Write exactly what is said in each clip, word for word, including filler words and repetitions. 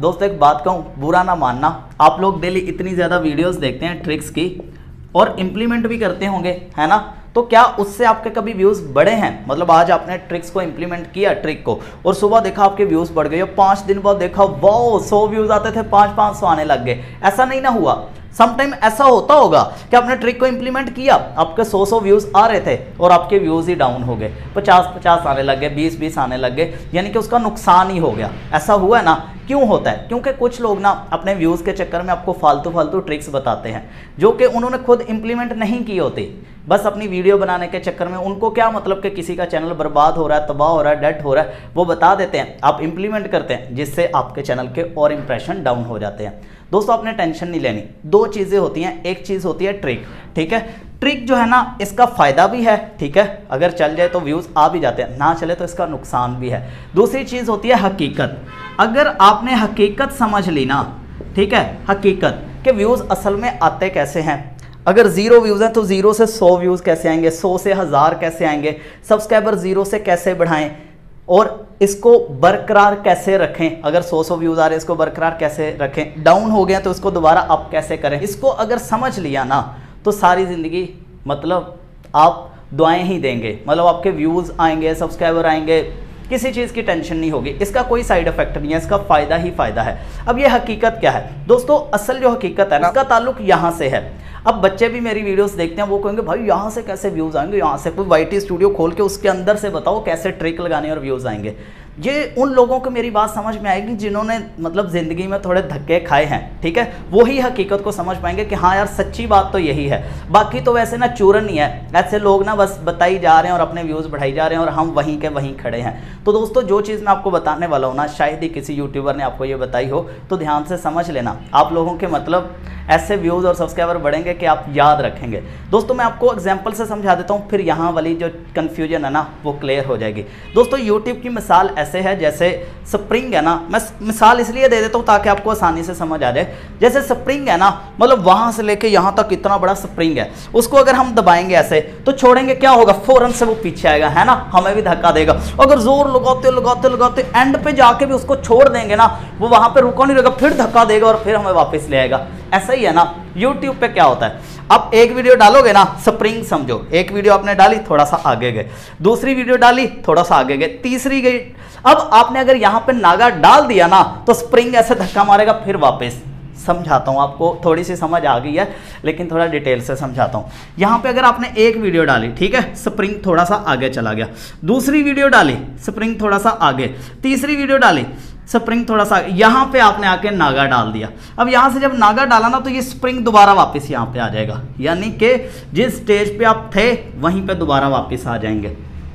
दोस्तों एक बात कहूँ, बुरा ना मानना, आप लोग डेली इतनी ज़्यादा वीडियोस देखते हैं ट्रिक्स की और इम्प्लीमेंट भी करते होंगे, है ना। तो क्या उससे आपके कभी व्यूज़ बढ़े हैं? मतलब आज आपने ट्रिक्स को इम्प्लीमेंट किया, ट्रिक को, और सुबह देखा आपके व्यूज़ बढ़ गए, और पाँच दिन बाद देखा वाओ सौ व्यूज़ आते थे, पाँच पाँच सौ आने लग गए। ऐसा नहीं ना हुआ। समटाइम ऐसा होता होगा कि आपने ट्रिक को इंप्लीमेंट किया, आपके सौ सौ व्यूज़ आ रहे थे और आपके व्यूज़ ही डाउन हो गए, पचास पचास आने लग गए, बीस बीस आने लग गए, यानी कि उसका नुकसान ही हो गया। ऐसा हुआ है ना? क्यों होता है? क्योंकि कुछ लोग ना अपने व्यूज़ के चक्कर में आपको फालतू फालतू ट्रिक्स बताते हैं जो कि उन्होंने खुद इंप्लीमेंट नहीं की होती। बस अपनी वीडियो बनाने के चक्कर में उनको क्या मतलब कि किसी का चैनल बर्बाद हो रहा है, तबाह हो रहा है, डेड हो रहा है, वो बता देते हैं, आप इंप्लीमेंट करते हैं, जिससे आपके चैनल के और इंप्रेशन डाउन हो जाते हैं। दोस्तों आपने टेंशन नहीं लेनी। दो चीज़ें होती हैं, एक चीज़ होती है ट्रिक, ठीक है। ट्रिक जो है ना, इसका फ़ायदा भी है, ठीक है, अगर चल जाए तो व्यूज़ आ भी जाते हैं, ना चले तो इसका नुकसान भी है। दूसरी चीज़ होती है हकीकत। अगर आपने हकीकत समझ ली ना, ठीक है, हकीकत के व्यूज़ असल में आते कैसे हैं। अगर ज़ीरो व्यूज़ हैं तो ज़ीरो से सौ व्यूज़ कैसे आएंगे, सौ से हज़ार कैसे आएंगे, सब्सक्राइबर ज़ीरो से कैसे बढ़ाएं और इसको बरकरार कैसे रखें। अगर सौ सौ व्यूज़ आ रहे हैं, इसको बरकरार कैसे रखें, डाउन हो गया तो इसको दोबारा अप कैसे करें। इसको अगर समझ लिया ना तो सारी ज़िंदगी मतलब आप दुआएं ही देंगे, मतलब आपके व्यूज़ आएंगे, सब्सक्राइबर आएंगे, किसी चीज़ की टेंशन नहीं होगी। इसका कोई साइड इफेक्ट नहीं है, इसका फ़ायदा ही फ़ायदा है। अब ये हकीकत क्या है दोस्तों? असल जो हकीकत है ना, इसका ताल्लुक यहाँ से है। अब बच्चे भी मेरी वीडियोस देखते हैं, वो कहेंगे भाई यहाँ से कैसे व्यूज़ आएंगे, यहाँ से कोई वाई टी स्टूडियो खोल के उसके अंदर से बताओ कैसे ट्रिक लगाने और व्यूज़ आएंगे। ये उन लोगों को मेरी बात समझ में आएगी जिन्होंने मतलब ज़िंदगी में थोड़े धक्के खाए हैं, ठीक है, वही हकीकत को समझ पाएंगे कि हाँ यार सच्ची बात तो यही है। बाकी तो वैसे ना चूरन ही है, ऐसे लोग ना बस बताई जा रहे हैं और अपने व्यूज़ बढ़ाई जा रहे हैं और हम वहीं के वहीं खड़े हैं। तो दोस्तों जो चीज़ मैं आपको बताने वाला हूँ ना, शायद ही किसी यूट्यूबर ने आपको ये बताई हो, तो ध्यान से समझ लेना। आप लोगों के मतलब ऐसे व्यूज़ और सब्सक्राइबर बढ़ेंगे कि आप याद रखेंगे। दोस्तों मैं आपको एग्जांपल से समझा देता हूँ, फिर यहाँ वाली जो कन्फ्यूजन है ना वो क्लियर हो जाएगी। दोस्तों यूट्यूब की मिसाल ऐसे है जैसे स्प्रिंग है ना, मैं मिसाल इसलिए दे देता हूँ ताकि आपको आसानी से समझ आ जाए। जैसे स्प्रिंग है ना, मतलब वहाँ से लेके यहाँ तक इतना बड़ा स्प्रिंग है, उसको अगर हम दबाएंगे ऐसे तो छोड़ेंगे, क्या होगा, फौरन से वो पीछे आएगा, है ना, हमें भी धक्का देगा। अगर जोर लगाते लगाते लगाते एंड पे जाके भी उसको छोड़ देंगे ना, वो वहाँ पे रुका नहीं रहेगा, फिर धक्का देगा और फिर हमें वापस ले आएगा। ऐसा ही है ना YouTube पे क्या होता है, आप एक वीडियो डालोगे ना, स्प्रिंग समझो, एक वीडियो आपने डाली थोड़ा सा आगे गए, दूसरी वीडियो डाली थोड़ा सा आगे गए, तीसरी गई। अब आपने अगर यहाँ पे नागा डाल दिया ना तो स्प्रिंग ऐसे धक्का मारेगा फिर वापस। समझाता हूँ आपको, थोड़ी सी समझ आ गई है लेकिन थोड़ा डिटेल से समझाता हूँ। यहाँ पे अगर आपने एक वीडियो डाली, ठीक है, स्प्रिंग थोड़ा सा आगे चला गया, दूसरी वीडियो डाली, स्प्रिंग थोड़ा सा आगे, तीसरी वीडियो डाली, स्प्रिंग थोड़ा सा, यहाँ पे आपने आके नागा डाल दिया। अब यहाँ से जब नागा डाला ना तो ये स्प्रिंग दोबारा वापस यहाँ पे आ जाएगा, यानी कि जिस स्टेज पे आप थे वहीं पे दोबारा वापस आ जाएंगे।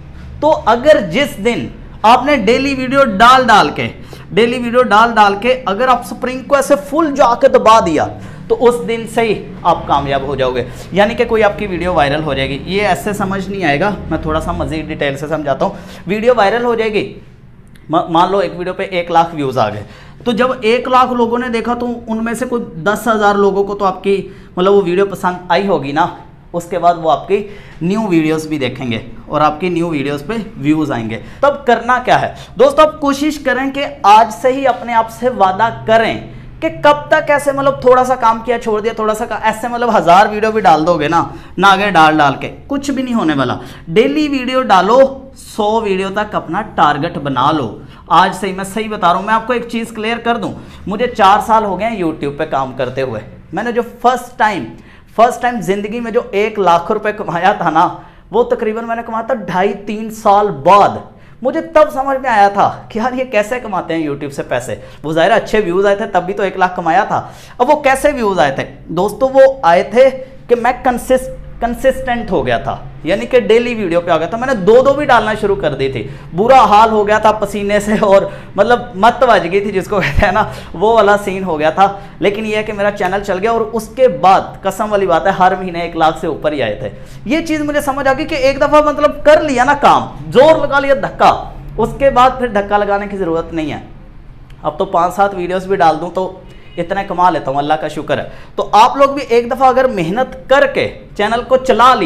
तो अगर जिस दिन आपने डेली वीडियो डाल डाल के डेली वीडियो डाल डाल के अगर आप स्प्रिंग को ऐसे फुल जाके दबा दिया तो उस दिन से ही आप कामयाब हो जाओगे, यानी कि कोई आपकी वीडियो वायरल हो जाएगी। ये ऐसे समझ नहीं आएगा, मैं थोड़ा सा मजीद डिटेल से समझाता हूँ। वीडियो वायरल हो जाएगी, मान लो एक वीडियो पे एक लाख व्यूज़ आ गए, तो जब एक लाख लोगों ने देखा तो उनमें से कोई दस हज़ार लोगों को तो आपकी मतलब वो वीडियो पसंद आई होगी ना। उसके बाद वो आपकी न्यू वीडियोस भी देखेंगे और आपकी न्यू वीडियोस पे व्यूज़ आएंगे। तब करना क्या है दोस्तों, आप कोशिश करें कि आज से ही अपने आप से वादा करें कि कब तक ऐसे मतलब थोड़ा सा काम किया छोड़ दिया, थोड़ा सा ऐसे मतलब हज़ार वीडियो भी डाल दोगे ना, नागे डाल डाल के कुछ भी नहीं होने वाला। डेली वीडियो डालो, सौ वीडियो तक अपना टारगेट बना लो। आज से ही मैं सही बता रहा हूँ, मैं आपको एक चीज़ क्लियर कर दूँ, मुझे चार साल हो गए हैं यूट्यूब पे काम करते हुए। मैंने जो फर्स्ट टाइम फर्स्ट टाइम ज़िंदगी में जो एक लाख रुपए कमाया था ना, वो तकरीबन मैंने कमाया था ढाई तीन साल बाद। मुझे तब समझ में आया था कि यार ये कैसे कमाते हैं यूट्यूब से पैसे। वो ज़ाहिर अच्छे व्यूज़ आए थे, तब भी तो एक लाख कमाया था। अब वो कैसे व्यूज़ आए थे दोस्तों? वो आए थे कि मैं कंसिस्ट कंसिस्टेंट हो गया था, यानी कि डेली वीडियो पे आ गया था। मैंने दो दो भी डालना शुरू कर दी थी, बुरा हाल हो गया था पसीने से और मतलब मत बज गई थी जिसको कहते हैं ना, वो वाला सीन हो गया था। लेकिन यह है कि मेरा चैनल चल गया और उसके बाद कसम वाली बात है हर महीने एक लाख से ऊपर ही आए थे। ये चीज़ मुझे समझ आ गई कि एक दफ़ा मतलब कर लिया ना काम, जोर लगा लिया धक्का, उसके बाद फिर धक्का लगाने की ज़रूरत नहीं है। अब तो पाँच सात वीडियोस भी डाल दूँ तो इतना कमा लेता हूँ, अल्लाह का शुक्र है। तो आप लोग भी एक दफ़ा अगर मेहनत करके चैनल को चला लिया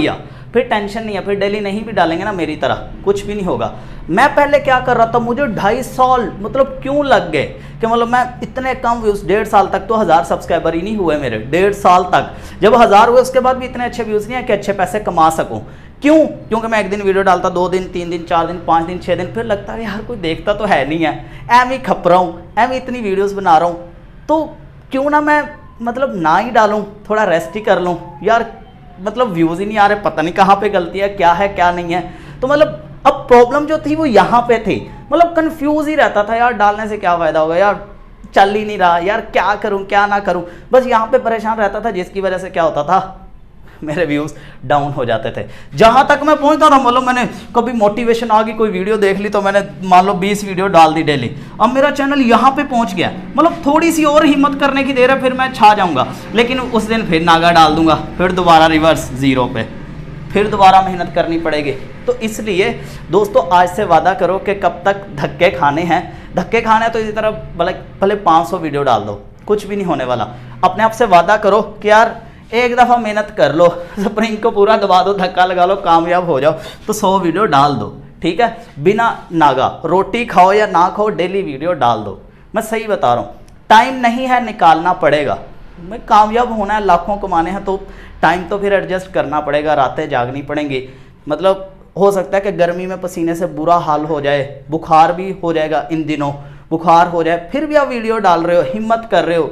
फिर टेंशन नहीं है, फिर डेली नहीं भी डालेंगे ना मेरी तरह कुछ भी नहीं होगा। मैं पहले क्या कर रहा था, मुझे ढाई साल मतलब क्यों लग गए कि मतलब मैं इतने कम व्यूज़, डेढ़ साल तक तो हज़ार सब्सक्राइबर ही नहीं हुए मेरे, डेढ़ साल तक। जब हज़ार हुए उसके बाद भी इतने अच्छे व्यूज़ नहीं है कि अच्छे पैसे कमा सकूँ। क्यों? क्योंकि मैं एक दिन वीडियो डालता, दो दिन, तीन दिन, चार दिन, पाँच दिन, छः दिन, फिर लगता है यार कोई देखता तो है नहीं है, एम ही खप रहा हूँ, एम इतनी वीडियोज़ बना रहा हूँ, तो क्यों ना मैं मतलब ना ही डालूँ, थोड़ा रेस्ट ही कर लूँ यार, मतलब व्यूज़ ही नहीं आ रहे, पता नहीं कहाँ पे गलती है, क्या है क्या नहीं है। तो मतलब अब प्रॉब्लम जो थी वो यहाँ पे थी, मतलब कंफ्यूज ही रहता था यार, डालने से क्या फ़ायदा होगा यार, चल ही नहीं रहा यार, क्या करूँ क्या ना करूँ, बस यहाँ पे परेशान रहता था, जिसकी वजह से क्या होता था मेरे व्यूज़ डाउन हो जाते थे। जहाँ तक मैं पहुँचता था, मतलब मैंने कभी मोटिवेशन आ गई, कोई वीडियो देख ली तो मैंने मान लो बीस वीडियो डाल दी डेली, अब मेरा चैनल यहाँ पे पहुँच गया, मतलब थोड़ी सी और हिम्मत करने की देर है, फिर मैं छा जाऊँगा, लेकिन उस दिन फिर नागा डाल दूंगा, फिर दोबारा रिवर्स ज़ीरो पे, फिर दोबारा मेहनत करनी पड़ेगी। तो इसलिए दोस्तों आज से वादा करो कि कब तक धक्के खाने हैं, धक्के खाने हैं तो इसी तरह भले भले पाँच सौ वीडियो डाल दो, कुछ भी नहीं होने वाला। अपने आप से वादा करो कि यार एक दफ़ा मेहनत कर लो, स्प्रिंग को पूरा दबा दो, धक्का लगा लो, कामयाब हो जाओ, तो सौ वीडियो डाल दो, ठीक है, बिना नागा, रोटी खाओ या ना खाओ डेली वीडियो डाल दो। मैं सही बता रहा हूँ, टाइम नहीं है, निकालना पड़ेगा। मैं कामयाब होना है, लाखों कमाने हैं, तो टाइम तो फिर एडजस्ट करना पड़ेगा, रातें जागनी पड़ेंगी। मतलब हो सकता है कि गर्मी में पसीने से बुरा हाल हो जाए, बुखार भी हो जाएगा, इन दिनों बुखार हो जाए, फिर भी आप वीडियो डाल रहे हो, हिम्मत कर रहे हो,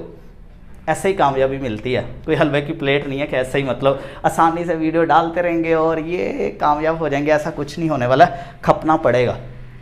ऐसे ही कामयाबी मिलती है। कोई हलवे की प्लेट नहीं है कि ऐसे ही मतलब आसानी से वीडियो डालते रहेंगे और ये कामयाब हो जाएंगे, ऐसा कुछ नहीं होने वाला, खपना पड़ेगा।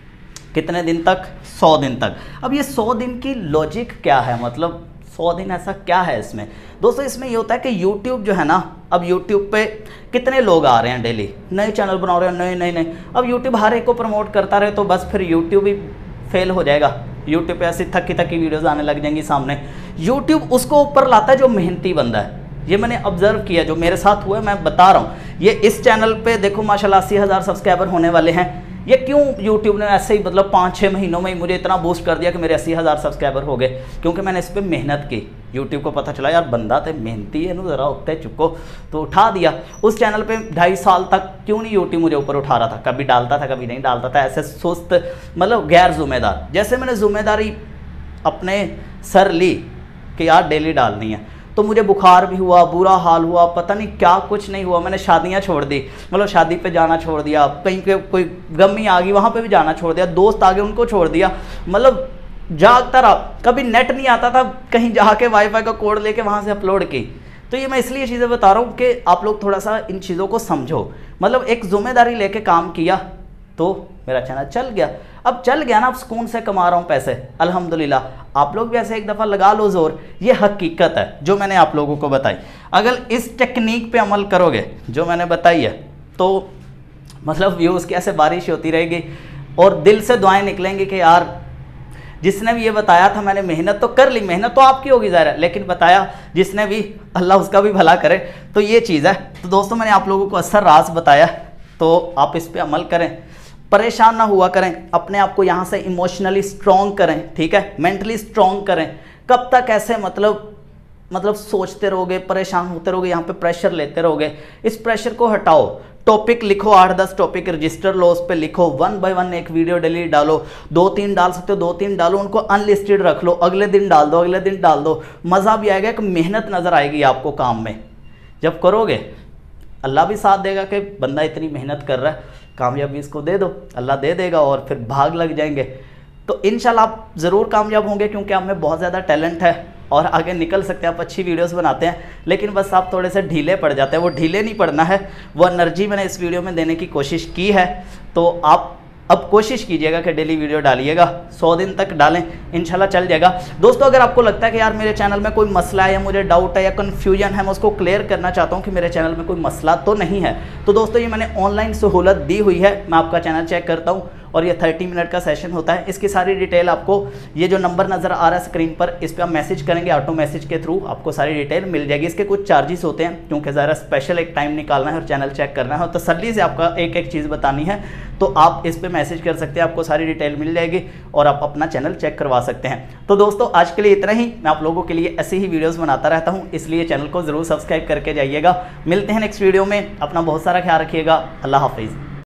कितने दिन तक? सौ दिन तक। अब ये सौ दिन की लॉजिक क्या है, मतलब सौ दिन ऐसा क्या है इसमें? दोस्तों इसमें ये होता है कि यूट्यूब जो है ना, अब यूट्यूब पे कितने लोग आ रहे हैं डेली, नए चैनल बना रहे हैं, नए नए नए, अब यूट्यूब हर एक को प्रमोट करता रहे तो बस फिर यूट्यूब ही फेल हो जाएगा। यूट्यूब पे ऐसी थकी थकी वीडियोस आने लग जाएंगी सामने। यूट्यूब उसको ऊपर लाता है जो मेहनती बंदा है, ये मैंने ऑब्जर्व किया, जो मेरे साथ हुआ है मैं बता रहा हूँ। ये इस चैनल पे देखो माशाल्लाह अस्सी हज़ार सब्सक्राइबर होने वाले हैं। ये क्यों यूट्यूब ने ऐसे ही मतलब पाँच छः महीनों में ही मुझे इतना बूस्ट कर दिया कि मेरे अस्सी हज़ार सब्सक्राइबर हो गए? क्योंकि मैंने इस पर मेहनत की। यूट्यूब को पता चला यार बंदा तो मेहनती है, ज़रा उठते चुको, तो उठा दिया। उस चैनल पे ढाई साल तक क्यों नहीं यूट्यूब मुझे ऊपर उठा रहा था? कभी डालता था कभी नहीं डालता था, ऐसे सुस्त मतलब गैर जिम्मेदार। जैसे मैंने जिम्मेदारी अपने सर ली कि यार डेली डालनी है, तो मुझे बुखार भी हुआ, बुरा हाल हुआ, पता नहीं क्या कुछ नहीं हुआ, मैंने शादियां छोड़ दी, मतलब शादी पे जाना छोड़ दिया, कहीं पे कोई गमी आ गई वहाँ पे भी जाना छोड़ दिया, दोस्त आ गए उनको छोड़ दिया, मतलब जागता रहा। कभी नेट नहीं आता था, कहीं जाके वाईफाई का कोड लेके वहाँ से अपलोड की। तो ये मैं इसलिए चीज़ें बता रहा हूँ कि आप लोग थोड़ा सा इन चीज़ों को समझो। मतलब एक जिम्मेदारी लेके काम किया तो मेरा चैनल चल गया। अब चल गया ना, अब सुकून से कमा रहा हूँ पैसे, अल्हम्दुलिल्लाह। आप लोग भी ऐसे एक दफ़ा लगा लो जोर, ये हकीकत है जो मैंने आप लोगों को बताई। अगर इस टेक्निक पे अमल करोगे जो मैंने बताई है, तो मतलब व्यूज़ की ऐसे बारिश होती रहेगी और दिल से दुआएं निकलेंगी कि यार जिसने भी ये बताया था, मैंने मेहनत तो कर ली, मेहनत तो आपकी होगी ज़ाहिर है, लेकिन बताया जिसने भी, अल्लाह उसका भी भला करे। तो ये चीज़ है। तो दोस्तों मैंने आप लोगों को असर राज बताया, तो आप इस पर अमल करें, परेशान ना हुआ करें, अपने आप को यहाँ से इमोशनली स्ट्रॉन्ग करें, ठीक है, मेंटली स्ट्रॉन्ग करें। कब तक ऐसे मतलब मतलब सोचते रहोगे, परेशान होते रहोगे, यहाँ पे प्रेशर लेते रहोगे? इस प्रेशर को हटाओ। टॉपिक लिखो, आठ दस टॉपिक रजिस्टर लो, उस पर लिखो, वन बाय वन एक वीडियो डेली डालो। दो तीन डाल सकते हो, दो तीन डालो, उनको अनलिस्टेड रख लो, अगले दिन डाल दो, अगले दिन डाल दो। मज़ा भी आएगा, एक मेहनत नज़र आएगी आपको काम में। जब करोगे अल्लाह भी साथ देगा कि बंदा इतनी मेहनत कर रहा है, कामयाबी इसको दे दो, अल्लाह दे देगा और फिर भाग लग जाएंगे। तो इंशाल्लाह आप ज़रूर कामयाब होंगे, क्योंकि आप में बहुत ज़्यादा टैलेंट है और आगे निकल सकते हैं। आप अच्छी वीडियोस बनाते हैं, लेकिन बस आप थोड़े से ढीले पड़ जाते हैं। वो ढीले नहीं पड़ना है, वो एनर्जी मैंने इस वीडियो में देने की कोशिश की है। तो आप अब कोशिश कीजिएगा कि डेली वीडियो डालिएगा, सौ दिन तक डालें, इंशाल्लाह चल जाएगा। दोस्तों अगर आपको लगता है कि यार मेरे चैनल में कोई मसला है या मुझे डाउट है या कन्फ्यूजन है, मैं उसको क्लियर करना चाहता हूँ कि मेरे चैनल में कोई मसला तो नहीं है, तो दोस्तों ये मैंने ऑनलाइन सहूलत दी हुई है। मैं आपका चैनल चेक करता हूँ और ये थर्टी मिनट का सेशन होता है। इसकी सारी डिटेल आपको ये जो नंबर नज़र आ रहा है स्क्रीन पर, इस पर आप मैसेज करेंगे, ऑटो मैसेज के थ्रू आपको सारी डिटेल मिल जाएगी। इसके कुछ चार्जेस होते हैं क्योंकि ज़रा स्पेशल एक टाइम निकालना है और चैनल चेक करना है और तसल्ली से आपका एक एक चीज़ बतानी है, तो आप इस पे मैसेज कर सकते हैं, आपको सारी डिटेल मिल जाएगी और आप अपना चैनल चेक करवा सकते हैं। तो दोस्तों आज के लिए इतना ही। मैं आप लोगों के लिए ऐसे ही वीडियोस बनाता रहता हूं, इसलिए चैनल को ज़रूर सब्सक्राइब करके जाइएगा। मिलते हैं नेक्स्ट वीडियो में, अपना बहुत सारा ख्याल रखिएगा। अल्लाह हाफिज़।